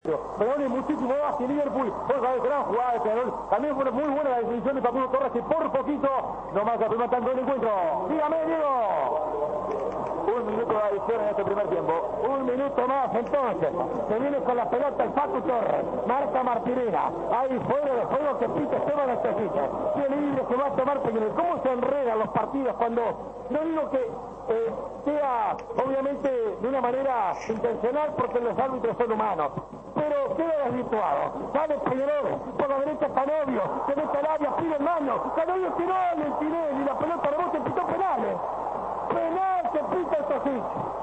Perón y muchísimo más que Liverpool. Fue una gran jugada de Perón. También fue muy buena la definición de Facundo Torres, que por poquito no marca el primer tanto del encuentro. Dígame, Diego. 1 minuto de adición en este primer tiempo. 1 minuto más entonces. Se viene con la pelota el Facu Torres. Marca Martirena. Ahí fuera de juego que pita Esteban Estefita. Tiene libre que va a tomar Peñarol. ¿Cómo se enredan los partidos cuando, no digo que sea obviamente de una manera intencional porque los árbitros son humanos, pero queda desvirtuado? Sale Peñarol por la derecha, Canovio, se mete al área, pide mano, Canovio tiró en Tinelli, la pelota rebota y pitó penales. Penal que pita el Tosic.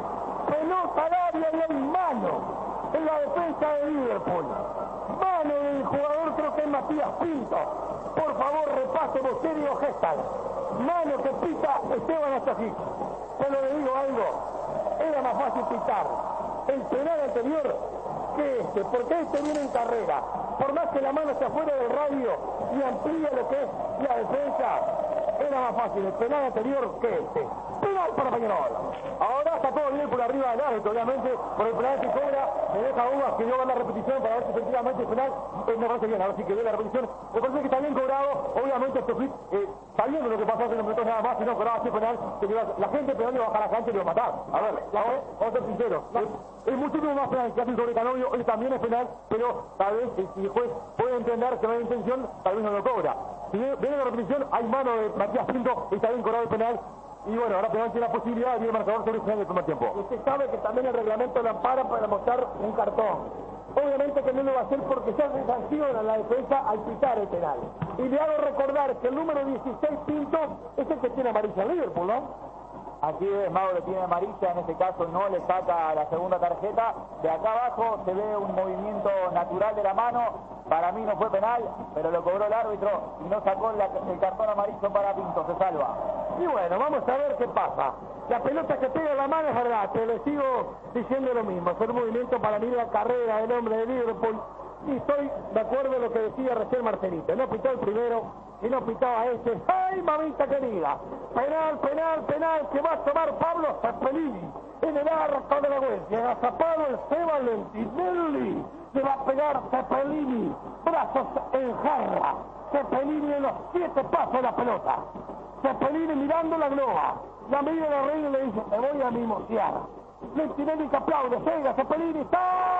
Pelota al área y hay mano en la defensa de Liverpool. Mano del jugador, creo que es Matías Pinto. Por favor, repase Bosterio Gestal. Mano que pita Esteban Tosic. Pero le digo algo, era más fácil pitar el penal anterior que este, porque este viene en carrera. Por más que la mano esté afuera del radio y amplía lo que es la defensa, era más fácil el penal anterior que este. Penal para Peñarol. Ahora está todo bien por arriba del árbitro, obviamente, por el penal que cobra, me deja dudas que yo va a la repetición para ver si efectivamente el penal me parece bien, ahora sí que ve la repetición. Me parece que está bien cobrado, obviamente este fit, sabiendo lo que pasó hace unos minutos nada más, si no cobraba así penal, la gente penal iba a bajar a la cancha y lo iba a matar. A ver, vamos a ser sinceros. Es muchísimo más penal que hace sobre Canovio, él también es penal, pero tal vez si el juez puede entender que no hay intención, tal vez no lo cobra. Si viene la repetición, hay mano de Matías Pinto, está bien cobrado el penal. Y bueno, ahora Peñarol tiene la posibilidad de ir marcador sobre el final del primer tiempo. Usted sabe que también el reglamento lo ampara para mostrar un cartón. Obviamente que no lo va a hacer porque ya se sanciona la defensa al pitar el penal. Y le hago recordar que el número 16, Pinto, es el que tiene amarilla en Liverpool, ¿no? Así es, Mauro tiene amarilla, en este caso no le saca la segunda tarjeta. De acá abajo se ve un movimiento natural de la mano. Para mí no fue penal, pero lo cobró el árbitro y no sacó el cartón amarillo para Pinto, se salva. Y bueno, vamos a ver qué pasa. La pelota que pega la mano es verdad, pero le sigo diciendo lo mismo. Fue un movimiento para mí la carrera del hombre de Liverpool. Y estoy de acuerdo en lo que decía recién Marcelito. No pitó el primero y no pitaba este. ¡Ay, mamita querida! Penal, penal, penal que va a tomar Pablo Cepelini en el arco de la Güencia. Agazapado el Esteban Lentinelli. Le va a pegar Cepelini. Brazos en jarra. Cepelini en los 7 pasos de la pelota. Cepelini mirando la globa. La mira la reina y le dice, te voy a mimosear. Lentinelli que aplaude. Llega Cepelini. ¡Está!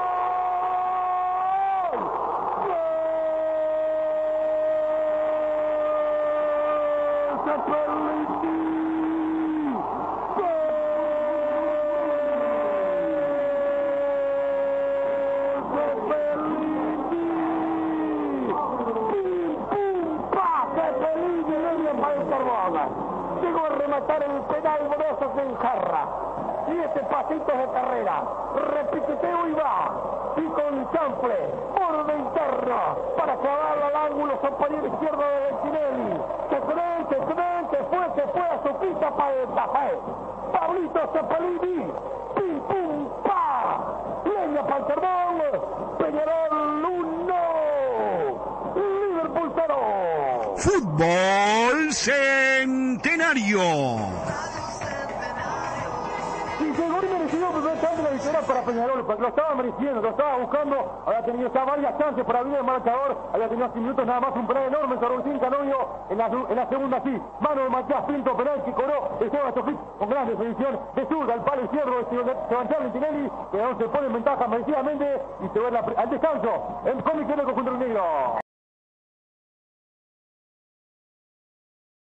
Llegó a rematar el penal Brazos en jarra. 7 pasitos de carrera. Repiqueteo y va. Y con chanfle. Borde interno. Para clavarlo al ángulo superior izquierdo de Lentinelli. Se fue a su pista para el café. Pablito Cepelini. Pim, pum, pa. Leña para el carbón. Peñarol 1. Liverpool 0. Fútbol Centenario. Y llegó y merecido la victoria para Peñarol, porque lo estaba mereciendo, lo estaba buscando, había tenido ya varias chances para abrir el marcador, había tenido 5 minutos nada más, un penal enorme sobre Agustín Canovio, en la segunda sí, mano de Matías Pinto, penal que cobró Esteban Tosic con gran definición de zurda al palo izquierdo de Sebastián Lentinelli, que aún se pone en ventaja merecidamente y se va al descanso, el cómic del conjunto negro.